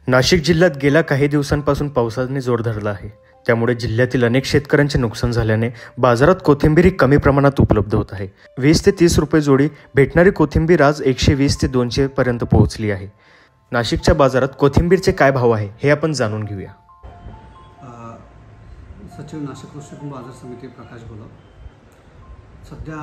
नाशिक जिल्ह्यात गेल्या काही दिवसांपासून पावसाने जोर धरला आहे. त्यामुळे जिल्ह्यातील अनेक शेतकऱ्यांचे नुकसान झाल्याने बाजारात कोथिंबीर कमी प्रमाणात उपलब्ध होत आहे. 20 ते 30 रुपये जोडी भेटणारी कोथिंबीर आज 120 ते 200 पर्यंत पोहोचली आहे. नाशिकच्या बाजारात कोथिंबीरचे काय भाव आहे हे आपण जाणून घेऊया. सचिव नाशिक कृषी बाजार समिती प्रकाश गुलाब. सध्या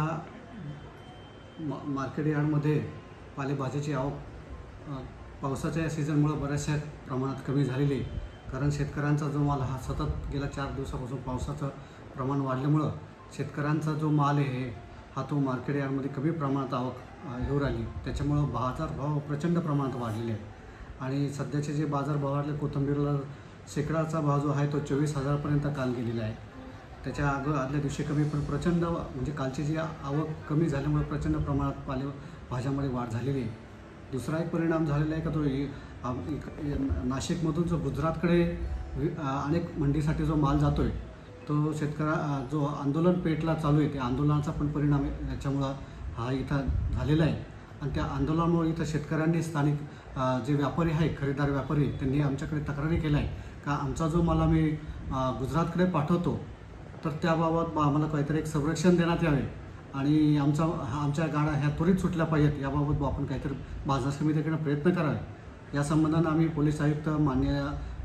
मार्केट यार्डमध्ये पालेभाजीची आवक पावसाच्या सीझनमुळे बऱ्याचशा प्रमाणात कमी झालेली आहे. कारण शेतकऱ्यांचा जो माल हा सतत गेल्या 4 दिवसापासून पावसाचं प्रमाण वाढल्यामुळं शेतकऱ्यांचा जो माल आहे हा तो मार्केट यार्डमध्ये कमी प्रमाणात आवक येऊ राहिली. त्याच्यामुळं बाजारभाव प्रचंड प्रमाणात वाढलेले आहेत आणि सध्याचे जे बाजारभाव वाढले कोथिंबीरला शेकडाचा भाव जो आहे तो 24,000पर्यंत काल गेलेला आहे. त्याच्या आदल्या दिवशी कमी पण प्रचंड म्हणजे कालची जी आवक कमी झाल्यामुळे प्रचंड प्रमाणात पालेभाज्यामध्ये वाढ झालेली आहे. दुसरा एक परिणाम झालेला आहे का तो नाशिकमधून जो गुजरातकडे अनेक मंडीसाठी जो माल जातो आहे तो जो आंदोलन पेटला चालू आहे त्या आंदोलनाचा पण परिणाम याच्यामुळं हा इथं झालेला आहे. आणि त्या आंदोलनामुळे इथं शेतकऱ्यांनी स्थानिक जे व्यापारी आहे खरेदीदार व्यापारी त्यांनी आमच्याकडे तक्रारी केल्या आहे का आमचा जो माल आम्ही गुजरातकडे पाठवतो तर त्याबाबत आम्हाला काहीतरी एक संरक्षण देण्यात यावे आणि आमच्या गाड्या ह्या त्वरित सुटल्या पाहिजेत याबाबत आपण काहीतरी बाजार समितीकडे प्रयत्न करावे. या संबंधानं आम्ही पोलीस आयुक्त माननीय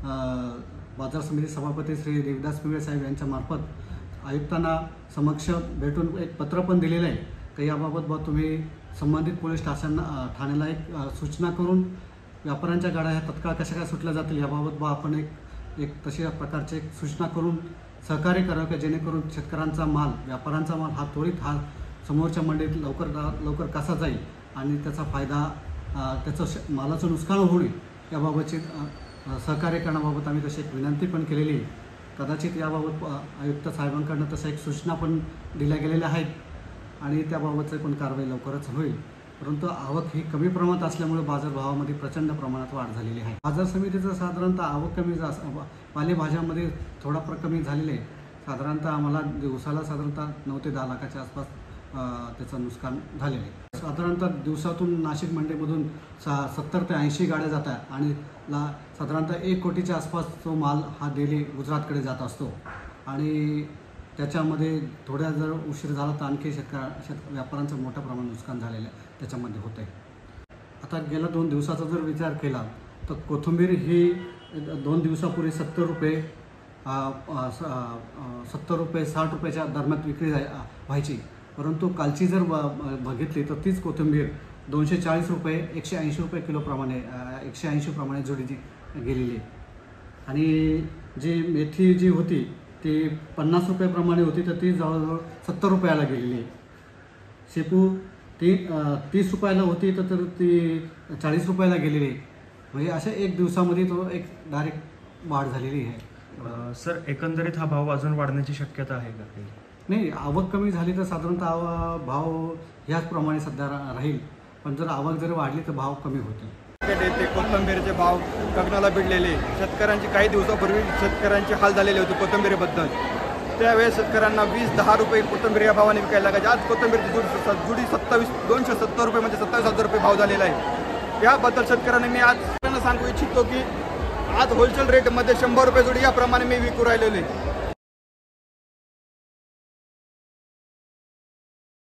बाजार समिती सभापती श्री देवदास पिवळे साहेब यांच्या मार्फत आयुक्तांना समक्ष भेटून एक पत्र पण दिलेलं आहे की याबाबत तुम्ही संबंधित पोलीस ठाण्याला एक सूचना करून व्यापाऱ्यांच्या गाड्या ह्या तत्काळ कशा काय सुटल्या जातील याबाबत आपण एक तशा प्रकारची एक सूचना करून सहकार्य करावं की जेणेकरून शेतकऱ्यांचा माल व्यापाऱ्यांचा माल हा त्वरित हा समोरच्या मंडईत लवकर कसा जाईल आणि त्याचा फायदा त्याचं मालाचं नुकसान होऊ नये याबाबतची सहकार्य करण्याबाबत आम्ही तशी एक विनंती पण केलेली आहे. कदाचित याबाबत आयुक्त साहेबांकडनं तशा एक सूचना पण दिल्या गेलेल्या आहेत आणि त्याबाबतची पण कारवाई लवकरच होईल. परंतु आवक ही कमी प्रमाणात असल्यामुळे बाजारभावामध्ये प्रचंड प्रमाणात वाढ झालेली आहे. बाजार समितीचं साधारणतः आवक कमी पालेभाज्यामध्ये थोडा कमी झालेले आहे. साधारणतः आम्हाला दिवसाला साधारणतः 9 ते 10 लाखाच्या आसपास त्याचं नुकसान झालेलं आहे. साधारणतः दिवसातून नाशिक मंडईमधून 70 ते 80 गाड्या जातात आणि साधारणतः 1 कोटीच्या आसपास तो माल हा डेली गुजरातकडे जात असतो आणि त्याच्यामध्ये थोड्या जर उशीर झाला तर आणखी व्यापाऱ्यांचं मोठ्या प्रमाणात नुकसान झालेलं आहे त्याच्यामध्ये होतं आहे. आता गेल्या 2 दिवसाचा जर विचार केला तर कोथिंबीर ही 2 दिवसापूर्वी 70 रुपये 60 रुपयाच्या दरम्यान विक्री व्हायची. परंतु कालची जर बघितली तर तीच कोथिंबीर 240 रुपये 180 रुपये किलोप्रमाणे 180 प्रमाणे जोडीची गेलेली आहे. आणि जी मेथी जी होती ती 50 रुपयाप्रमाणे होती तर ती जवळजवळ 70 रुपयाला गेलेली आहे. शेपू ती 30 रुपयाला होती तर ती 40 रुपयाला गेलेली आहे. म्हणजे अशा 1 दिवसामध्ये तो एक डायरेक्ट वाढ झालेली आहे. सर, एकंदरीत हा भाव अजून वाढण्याची शक्यता आहे का? नाही, आवक कमी झाली तर साधारणतः भाव ह्याचप्रमाणे सध्या राहील. पण जर आवक जर वाढली तर भाव कमी होतील. येथे कोथिंबीरचे भाव गगनाला भिडलेले. शेतकऱ्यांची काही दिवसापूर्वी शेतकऱ्यांचे हाल झालेले होते कोथिंबीरीबद्दल. त्यावेळेस शेतकऱ्यांना 20-10 रुपये कोथिंबीर या भावाने विकायला लागायचे. आज कोथिंबीरची जुडी 270 रुपये म्हणजे 27,000 रुपये भाव झालेला आहे. याबद्दल शेतकऱ्यांना मी आज सांगू इच्छितो की आज होलसेल रेटमध्ये 100 रुपये जुडी याप्रमाणे मी विकू राहिलेले.